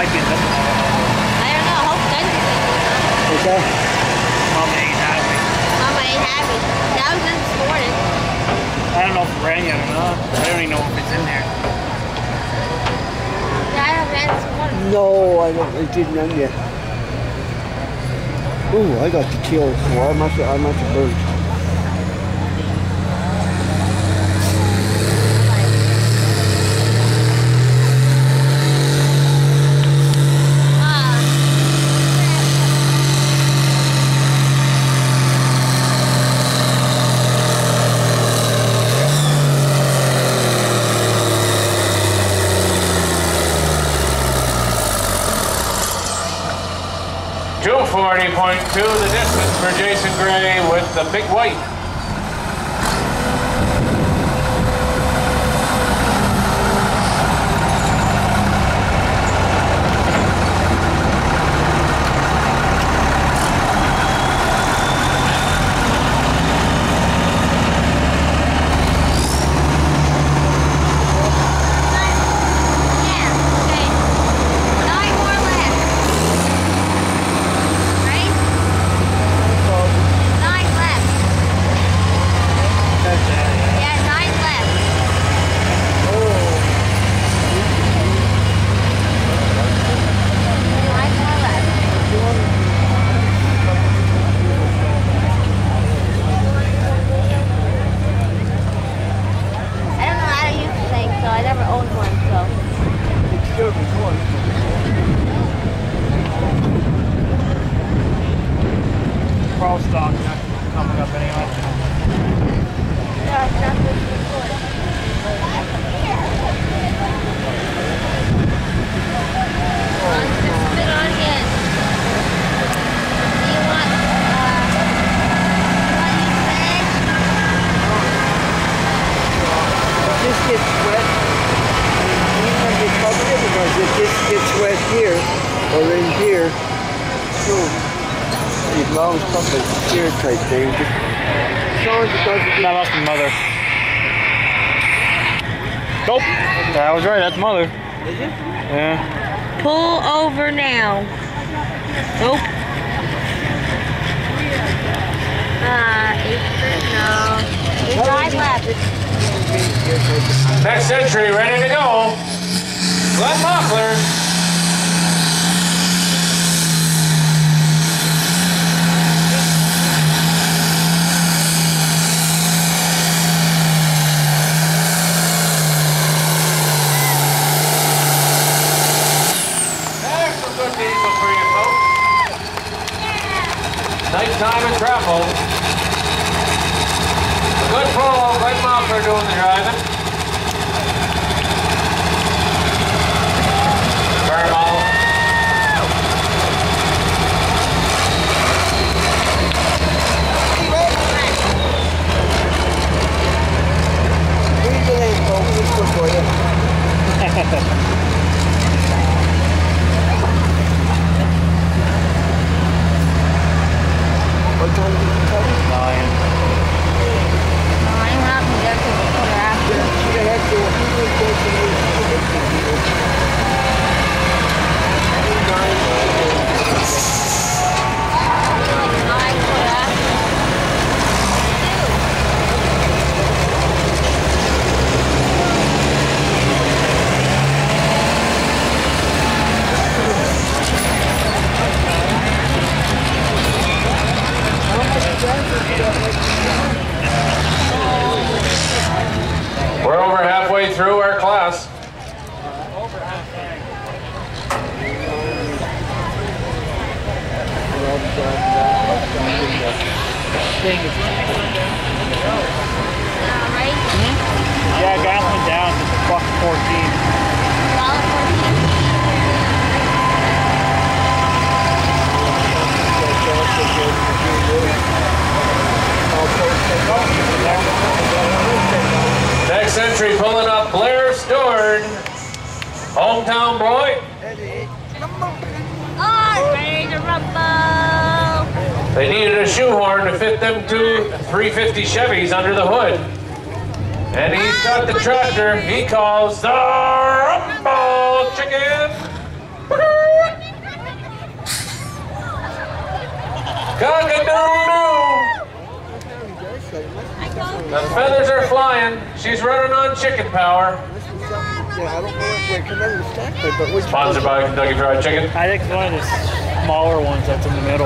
Speaker 2: might be in this one.
Speaker 4: I don't know. I hope Dungeon's in this one.
Speaker 3: Okay.
Speaker 2: Mama ain't happy.
Speaker 4: Mama ain't happy. That was in this morning.
Speaker 2: I don't know if it ran yet or not. I don't even know if it's in there.
Speaker 4: Yeah, I haven't ran this morning.
Speaker 3: No, I don't. It didn't run yet. Ooh, I got the kill. Well, I must have, I must have burnt.
Speaker 1: two forty point two, the distance for Jason Gray with the big white.
Speaker 2: Pro stock, not coming up anyway.
Speaker 4: Yeah, it's not good for foot. On, just spit on again. Do you want, uh, you want you fish?
Speaker 3: If this gets wet, you want to cover it because if this gets wet here or in here, so these mom's probably steer type thing. Just as long as it doesn't.
Speaker 2: That must be mother. Nope. That was right, that's mother.
Speaker 3: Is it?
Speaker 2: Yeah.
Speaker 4: Pull over now. Nope. Uh, it's no. It's drive left.
Speaker 1: Next entry, ready to go. Glenn Mockler. Nice time in travel. Good pull, Glenn Mockler doing the driving. Burn all.
Speaker 3: Here's the lane, folks. It's good for you. What time did you tell me?
Speaker 2: Nine.
Speaker 4: No, I'm not going to get to the quarter after.
Speaker 3: She got head to a few days to
Speaker 4: Like nine quarter after.
Speaker 1: We're over halfway through our class.
Speaker 4: Alright.
Speaker 2: Yeah, gas went down to buck fourteen.
Speaker 4: Wallet fourteen.
Speaker 1: Next entry pulling up Blair Stewart. Hometown boy.
Speaker 4: Oh, ready to rumble.
Speaker 1: They needed a shoehorn to fit them two three fifty Chevys under the hood. And he's got the tractor. He calls the Rumble Chicken. Cock-a-doodle-doo! The feathers are flying. She's running on chicken power.
Speaker 3: Yeah, I don't know if we're coming to stack it, but which
Speaker 1: Sponsored by Kentucky Fried Chicken.
Speaker 2: I think it's one of the smaller ones that's in the middle.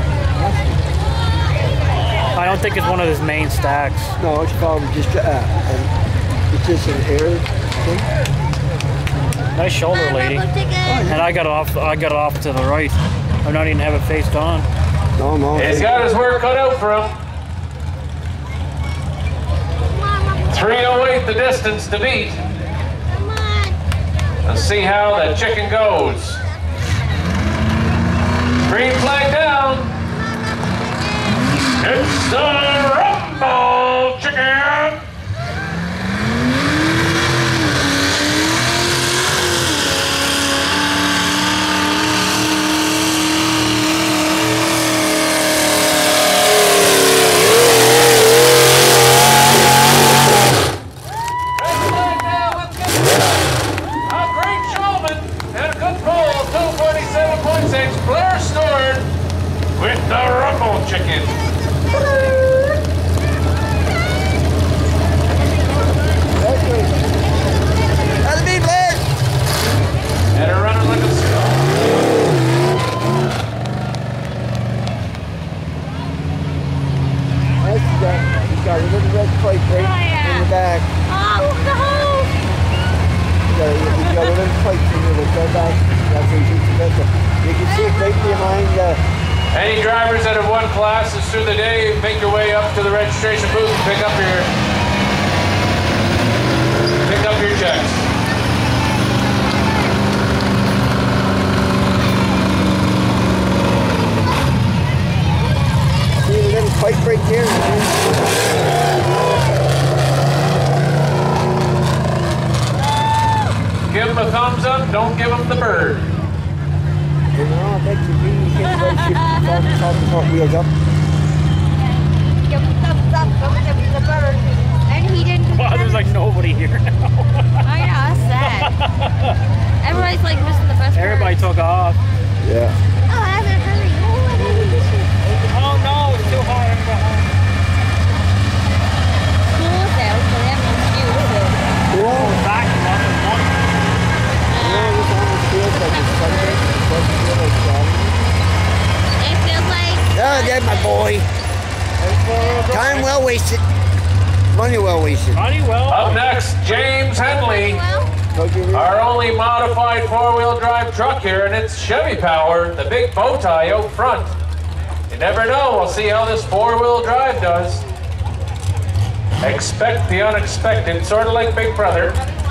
Speaker 2: I don't think it's one of his main stacks.
Speaker 3: No, it's probably just uh, um, it's just an air thing.
Speaker 2: Nice shoulder, lady. And I got it off. I got it off to the right. I'm not even have it faced on.
Speaker 3: No, no.
Speaker 1: He's got his work cut out for him. three oh eight the distance to beat.
Speaker 4: Come on.
Speaker 1: Let's see how the chicken goes. Green flag down. It's the Rumble Chicken. Blair Stewart with the Rumble Chicken.
Speaker 3: That's me, Blair.
Speaker 1: And her running like a skull.
Speaker 3: That's got, he's got a little red plate right
Speaker 4: Oh, yeah.
Speaker 3: in the back.
Speaker 4: Oh, no.
Speaker 3: He's got a, he's got a little plate in the back. That's what he's better. You can see it right behind the...
Speaker 1: Any drivers that have won classes through the day, make your way up to the registration booth and pick up your pick up your checks.
Speaker 3: See the little pipe right there?
Speaker 1: Give them a thumbs up, don't give them the bird.
Speaker 3: You know, I bet you really can't let you talk, talk about wheels up.
Speaker 4: Give him thumbs up, don't give him the bird. And he didn't.
Speaker 2: Wow, there's like nobody here now.
Speaker 4: I know, that's sad. Everybody's like missing the best part.
Speaker 2: Everybody took off.
Speaker 3: Yeah.
Speaker 4: Oh, I have to hurry. Oh, I didn't do shit.
Speaker 2: Oh no, it's too hard.
Speaker 4: School's out, so that means you will.
Speaker 3: Yeah.
Speaker 2: Back up and one.
Speaker 3: Yeah, this almost feels like it's Sunday. It doesn't feel like Saturday.
Speaker 4: It feels like.
Speaker 3: Yeah, that's my boy. Time well wasted. Money well wasted.
Speaker 2: Money well.
Speaker 1: Up next, James Henley.
Speaker 4: Well,
Speaker 3: Don't you
Speaker 1: Our only modified four-wheel drive truck here, and it's Chevy power, the big bow tie out front. You never know, we'll see how this four-wheel drive does. Expect the unexpected, sort of like Big Brother.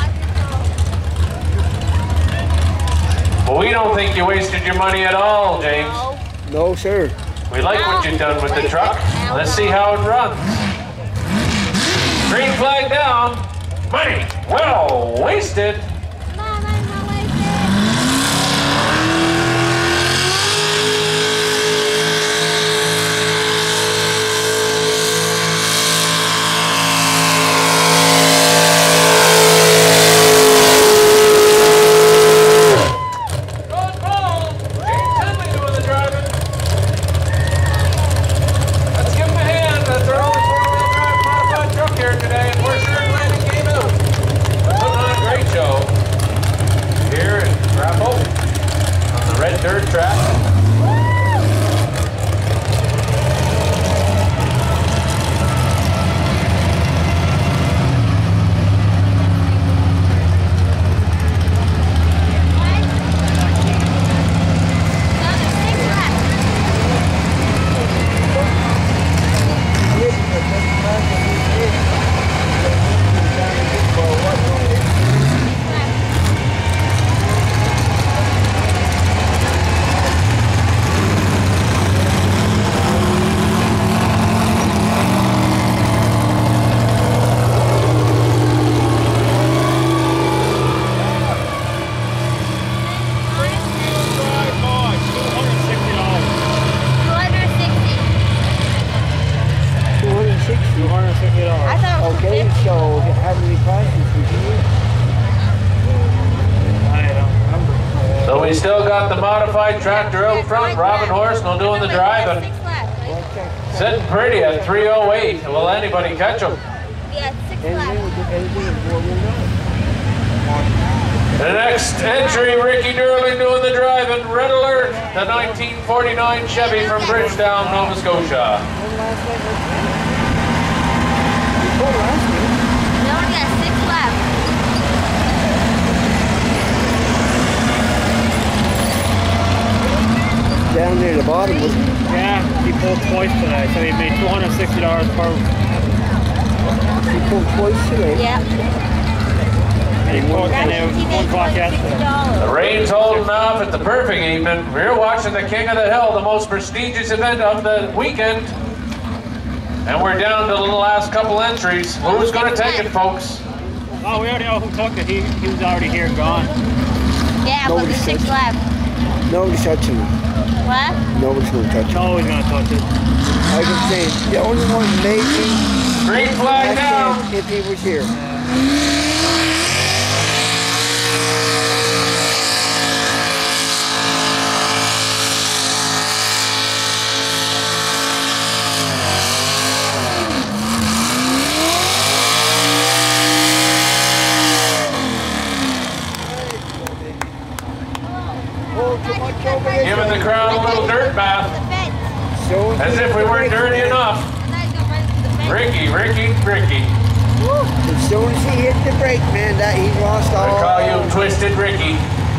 Speaker 1: But we don't think you wasted your money at all, James.
Speaker 3: No, sir.
Speaker 1: We like what you've done with the truck. Let's see how it runs. Green flag down. Money well wasted.
Speaker 4: Mom, I'm not like
Speaker 1: Good ball. James Henley doing the driving. Let's give him a hand. That's our only four-wheel drive modified truck here today, and we're sure glad it came out. Putting on a great show here in Grapple on the red dirt track.
Speaker 4: I thought it was
Speaker 3: Okay,
Speaker 4: fifty.
Speaker 3: so how many classes did you use?
Speaker 2: I don't remember.
Speaker 1: So we still got the modified tractor out front, Robin Horse, no doing the driving.
Speaker 4: Six left.
Speaker 1: Sitting pretty at three oh eight. Will anybody catch him?
Speaker 4: Yeah, six
Speaker 3: Anything
Speaker 4: left.
Speaker 3: with anything is four wheel drive.
Speaker 1: The next entry, Ricky Durley doing the driving. Red Alert, the nineteen forty-nine Chevy from Bridgetown, Nova Scotia.
Speaker 3: When last night was before last night.
Speaker 4: We only got six left.
Speaker 3: Down near the bottom was
Speaker 2: Yeah, he pulled twice today, so he made two hundred sixty dollars per.
Speaker 3: he pulled twice today.
Speaker 4: Yeah.
Speaker 2: And he pulled and it was one o'clock yesterday.
Speaker 1: The rain's holding off at the perfect evening. We're watching the King of the Hill, the most prestigious event of the weekend. And we're down to the last couple entries. Who's going to take it, folks?
Speaker 2: Oh, we already know who took it. He, he was already here and gone.
Speaker 4: Yeah, but
Speaker 3: Nobody
Speaker 4: there's six
Speaker 3: said-
Speaker 4: left.
Speaker 3: Nobody's touching him.
Speaker 4: What?
Speaker 3: Nobody's gonna touch him.
Speaker 2: No, he's gonna touch it.
Speaker 3: Like I'm saying, the only one maybe
Speaker 1: Green flag down.
Speaker 3: if he was here. Oh, too much over this
Speaker 1: Giving the crowd a little dirt bath.
Speaker 4: The fence.
Speaker 3: So,
Speaker 1: As if we weren't dirty enough.
Speaker 4: Let's go run to the fence.
Speaker 1: Ricky, Ricky, Ricky.
Speaker 3: As soon as he hit the brake, man, that he lost
Speaker 1: I
Speaker 3: all.
Speaker 1: call you Twisted Ricky.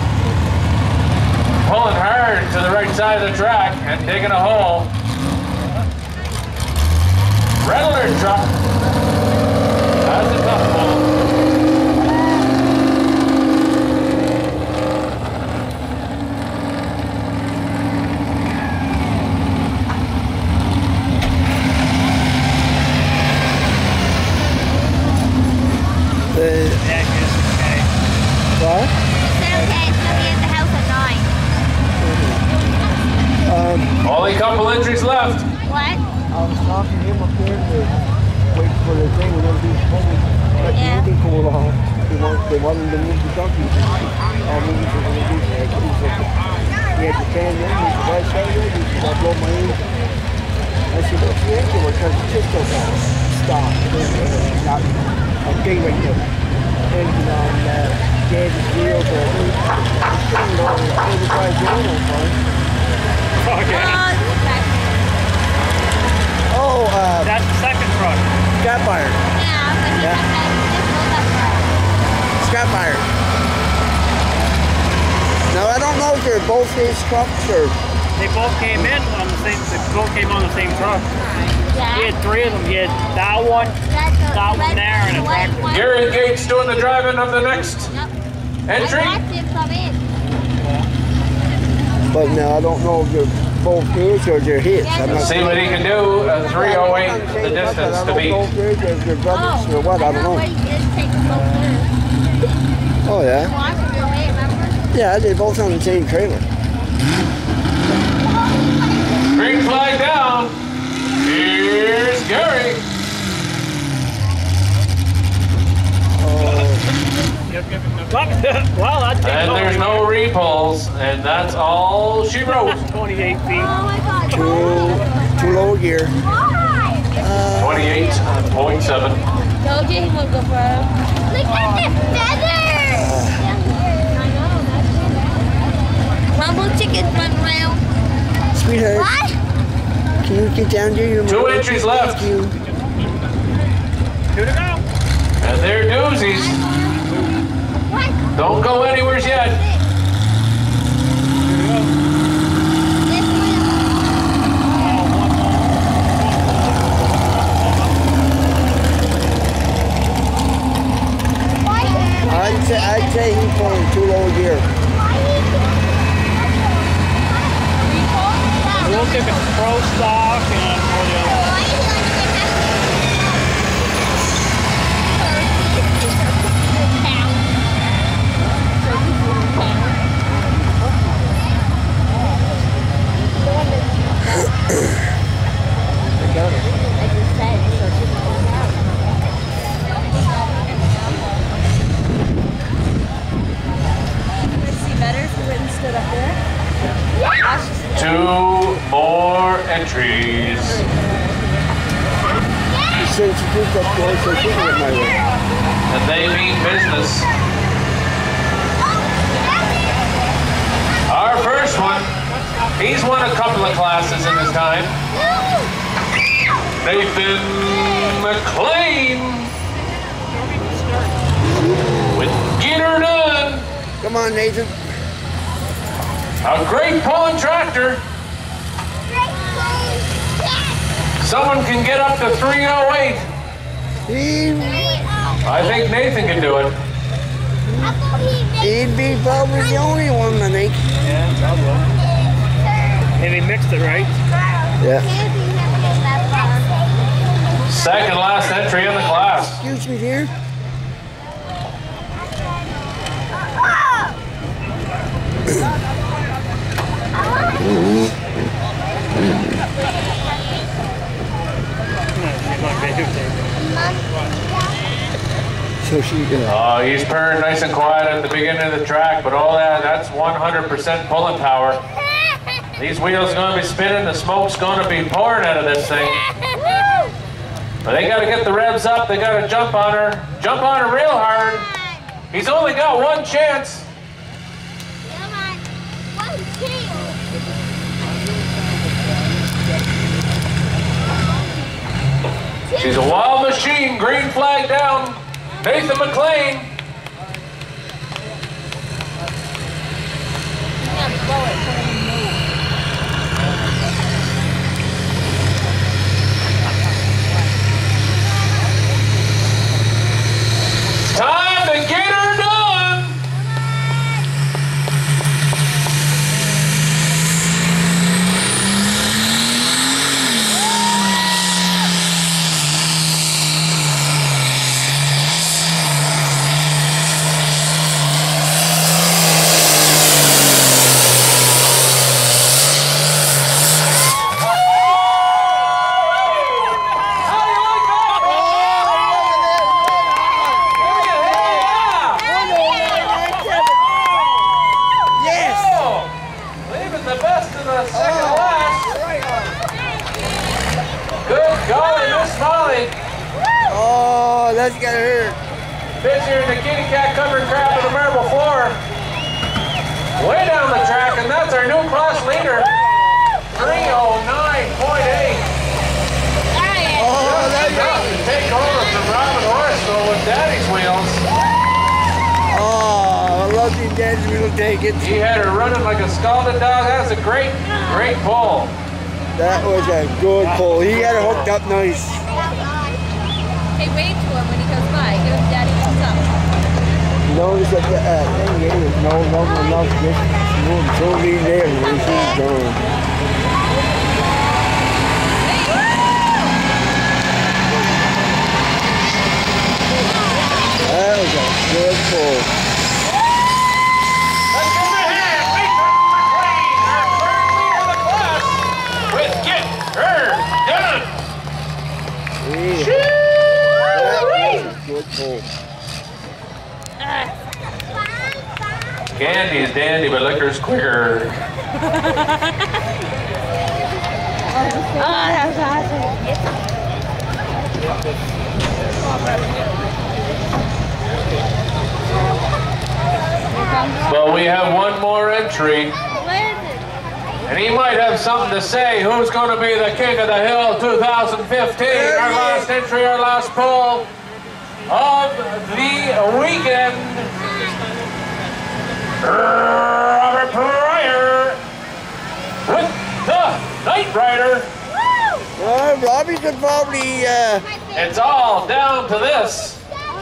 Speaker 1: Pulling hard to the right side of the track and digging a hole. Red Alert truck. That's a tough one.
Speaker 3: The,
Speaker 2: Yeah, it's okay.
Speaker 3: what?
Speaker 4: It's okay, it's gonna be at the house at nine.
Speaker 3: Um,
Speaker 1: Only a couple entries left.
Speaker 4: What?
Speaker 3: I was talking to him up there to wait for the thing when everything's public. But
Speaker 4: Yeah.
Speaker 3: the meeting cool off. They want, they want him to move the donkey. All meetings are going to do that. He's like, he had the fan in. He said, why is that ready? He said, I blow my engine. I said, what's the engine? Because it's just a stop. Not a thing right there. Engine on uh, Daddy's wheels or I'm still going to thirty-five grand on fine.
Speaker 2: Oh, yeah.
Speaker 4: Oh, this is back.
Speaker 3: Oh, uh,
Speaker 2: That's the second truck.
Speaker 3: Scott Byard.
Speaker 4: Yeah, but he
Speaker 3: Yeah.
Speaker 4: got that. He just rolled up for us.
Speaker 3: Scott Byard. Now, I don't know if they're both his trucks or...
Speaker 2: They both came in on the same. They both came on the same truck. He
Speaker 4: Yeah.
Speaker 2: had three of them. He had that one,
Speaker 4: That's a
Speaker 2: that one
Speaker 4: red
Speaker 2: there, and a
Speaker 4: white
Speaker 2: tractor.
Speaker 4: one.
Speaker 1: Gary Gates doing the driving of the next
Speaker 4: Yep.
Speaker 1: entry.
Speaker 4: I watched him come in.
Speaker 3: But now, I don't know if they're both his or they're his. I'm not
Speaker 1: See what he can do. A three oh eight, the distance to
Speaker 3: I
Speaker 1: beat.
Speaker 3: don't know if they're, if they're brothers
Speaker 4: Oh,
Speaker 3: or what, I don't know.
Speaker 4: What he did take a slow turn.
Speaker 3: Oh, yeah?
Speaker 4: Watch him come in, remember?
Speaker 3: Yeah, they're both on the same trailer.
Speaker 1: Green flag down. Here's Gary.
Speaker 2: Well, that's
Speaker 1: And there's no repulse, and that's all she wrote.
Speaker 2: twenty-eight feet.
Speaker 4: Oh my god.
Speaker 3: Too, too low gear.
Speaker 4: Why?
Speaker 1: twenty-eight point seven.
Speaker 4: Told you he would go for him. Look at the feathers! I know, that's Rumble chickens run around.
Speaker 3: Sweetheart,
Speaker 4: What?
Speaker 3: can you get down there? Your
Speaker 1: Two
Speaker 3: mother?
Speaker 1: entries left.
Speaker 3: Thank you.
Speaker 2: Two to go.
Speaker 1: And they're doozies.
Speaker 4: What?
Speaker 1: Don't go anywhere yet.
Speaker 4: This one. Why?
Speaker 3: I'd say, I'd say he's pulling too low gear.
Speaker 2: We'll take a pro stock and for the other.
Speaker 1: Two more entries.
Speaker 3: Since you did that boy, so she can get my way.
Speaker 1: And they mean business. Our first one, he's won a couple of classes in his time. Nathan McLean with Get Her Done.
Speaker 3: Come on, Nathan.
Speaker 1: A great pulling tractor. Someone can get up to three oh eight.
Speaker 3: He,
Speaker 1: I think Nathan can do it.
Speaker 3: he'd be probably the only one, I think.
Speaker 2: Yeah, probably. And he mixed it right.
Speaker 3: Yeah.
Speaker 1: Second last entry in the class.
Speaker 3: Excuse me, dear. So she gonna.
Speaker 1: Oh, he's purring nice and quiet at the beginning of the track, but all that, that's one hundred percent pulling power. These wheels are going to be spinning, the smoke's going to be pouring out of this thing. But they got to get the revs up, they got to jump on her, jump on her real hard. He's only got one chance.
Speaker 4: Come on, one chance.
Speaker 1: She's a wild machine, green flag down. Nathan McLean. Time to get her done.
Speaker 3: That's gotta hurt.
Speaker 1: Busier than the kitty cat covering crap on the marble floor. Way down the track, and that's our new class leader. three oh nine point eight.
Speaker 3: Oh, that's
Speaker 1: enough to take over from Robin Horsville with Daddy's wheels.
Speaker 3: Oh, I love you, Daddy's wheel. Take it.
Speaker 1: He had her running like a scalded dog. That was a great, great pull.
Speaker 3: That was a good pull. He had it hooked up nice.
Speaker 5: Hey, wave to him when he goes by. Give him daddy thumbs up.
Speaker 3: Notice that the uh, thing is no longer enough distance. Move totally there when she's gone. That was a good pull.
Speaker 1: Let's give him a hand. Nathan McLean, our third leader of the class, with Get Her Done.
Speaker 3: Yeah. Good pull.
Speaker 1: Candy's dandy, but liquor's quicker.
Speaker 4: Oh, that was awesome.
Speaker 1: But we have one more entry. And he might have something to say. Who's going to be the King of the Hill two thousand fifteen? Our last entry, our last pull of the weekend. Robert Pryor with the Night Rider.
Speaker 3: Well, Robbie could probably. Uh...
Speaker 1: It's all down to this.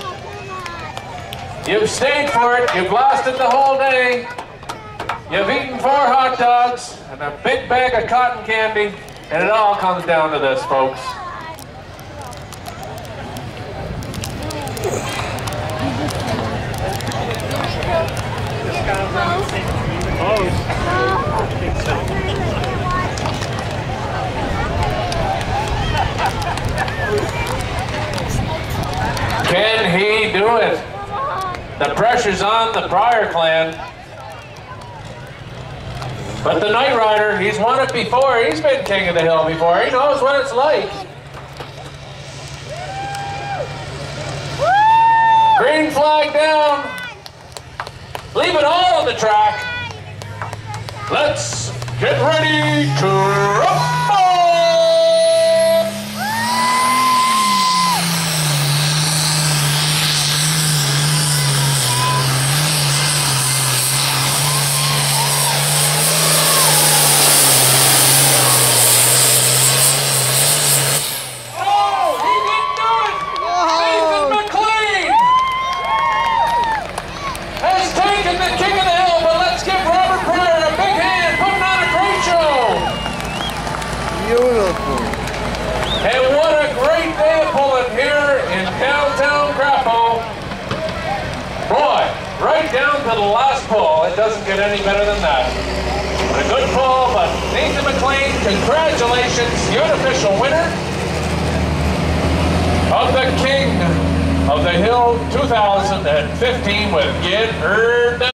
Speaker 1: You've stayed for it. You've lasted the whole day. You've eaten four hot dogs and a big bag of cotton candy, and it all comes down to this, folks. Can he do it? The pressure's on the Pryor clan. But the Night Rider, he's won it before. He's been king of the hill before. He knows what it's like. Green flag down. Leave it all on the track. Let's get ready to rumble! And what a great day of pulling here in downtown Crapo. Boy, right down to the last pull. It doesn't get any better than that. A good pull, but Nathan McLean, congratulations. You're the official winner of the King of the Hill two thousand fifteen with Get Her Done.